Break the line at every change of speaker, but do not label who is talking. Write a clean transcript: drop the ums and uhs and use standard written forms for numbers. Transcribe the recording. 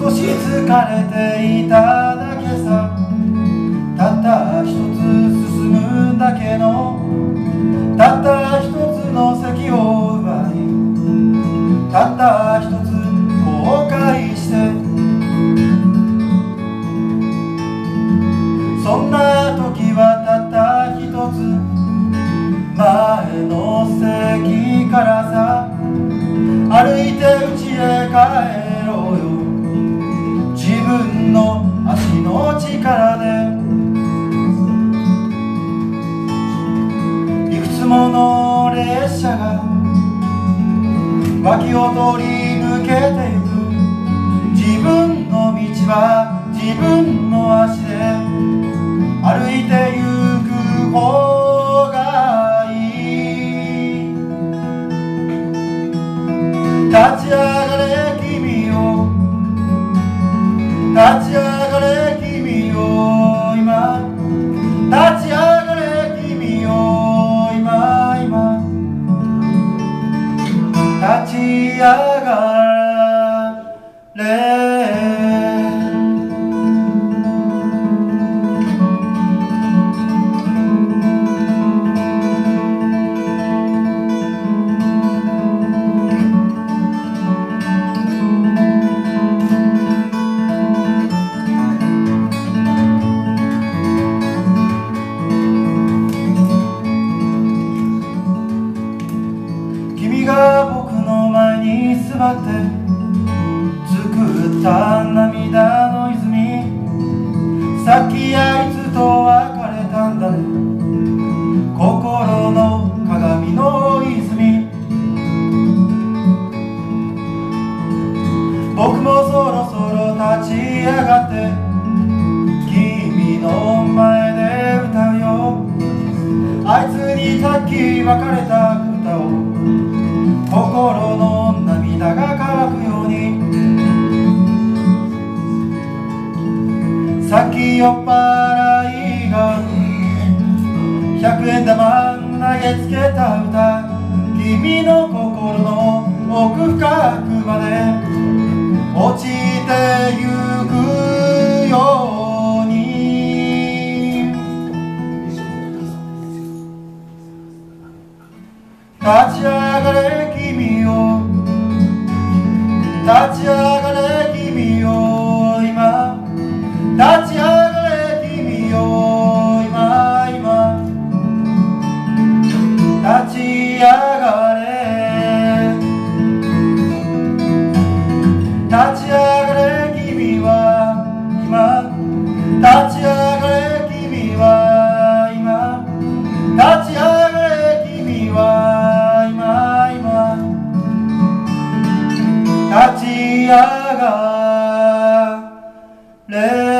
少し疲れていただけさ。たった一つ進むだけの、たった一つの席を奪い、たった一つ後悔して、そんな時はたった一つ前の席からさ、歩いて家へ帰ろうよ。自分の足の力でいくつもの列車が脇を通り抜けてゆく。自分の道は自分の足で歩いてゆく方がいい。立ち上がれ君よ、立ち上がれ君よ今、立ち上がれ君よ今、立ち上がれ。君が僕の前に座って作った涙の泉、さっきあいつと別れたんだね。心の鏡の泉、僕もそろそろ立ち上がって君の前で歌うよ。あいつにさっき別れた歌を心の涙が乾くように。さっき酔っ払いが100円玉投げつけた歌、君の心の奥深くまで落ちてゆくように。立ち上がれ君よ、立ち上がれ君よ今、立ち上がれ君よ今、立ち上がれ、立ち上がれ君は今、立ち上がれ君は今、立ち上がれ君は今、立ち上がれ。